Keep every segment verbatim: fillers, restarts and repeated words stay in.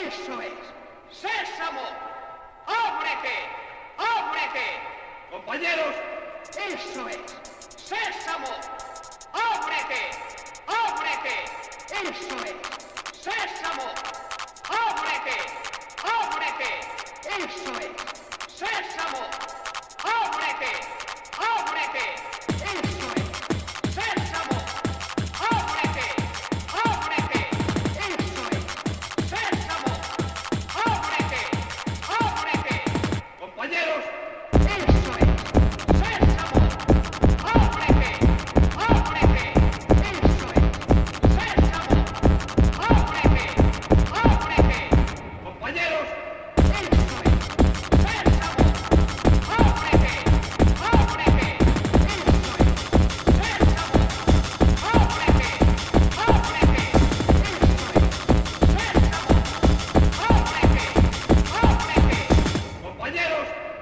Eso es. ¡Sésamo! ¡Ábrete! ¡Ábrete! Compañeros, Eso es. ¡Sésamo! ¡Ábrete! ¡Ábrete! Eso es. ¡Sésamo! ¡Ábrete! ¡Ábrete! Eso es. ¡Sésamo! ¡Ábrete! ¡Ábrete! Eso es. ¡Sésamo! ¡Ábrete! ¡Ábrete! Eso es. ¡Sésamo! ¡Ábrete! ¡Ábrete! compañeros, Eso es. ¡Sésamo! ¡Ábrete! ¡Ábrete! Eso es. ¡Sésamo! ¡Ábrete! ¡Ábrete! compañeros, Eso es. ¡Sésamo! ¡Ábrete! ¡Ábrete! Eso es. ¡Sésamo! ¡Ábrete! ¡Ábrete! Eso es. ¡Sésamo! ¡Ábrete! ¡Ábrete! compañeros,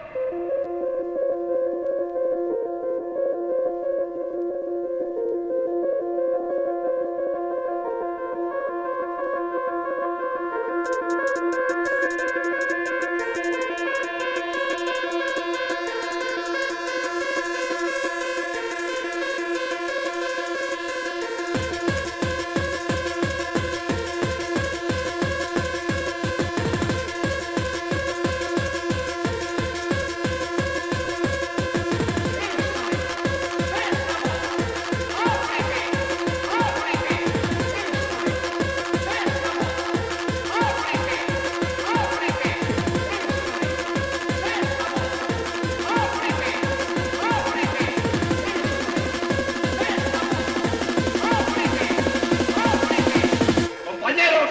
compañeros,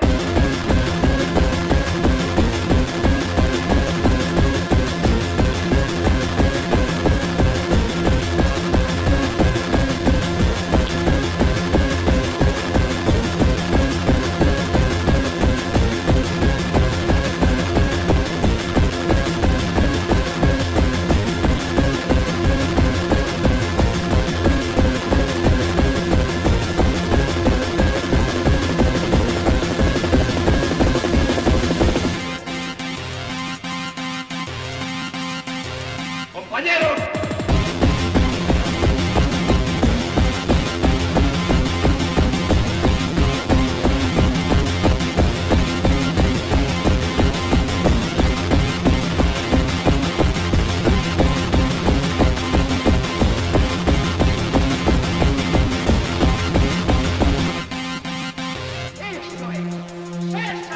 compañeros, Eso es.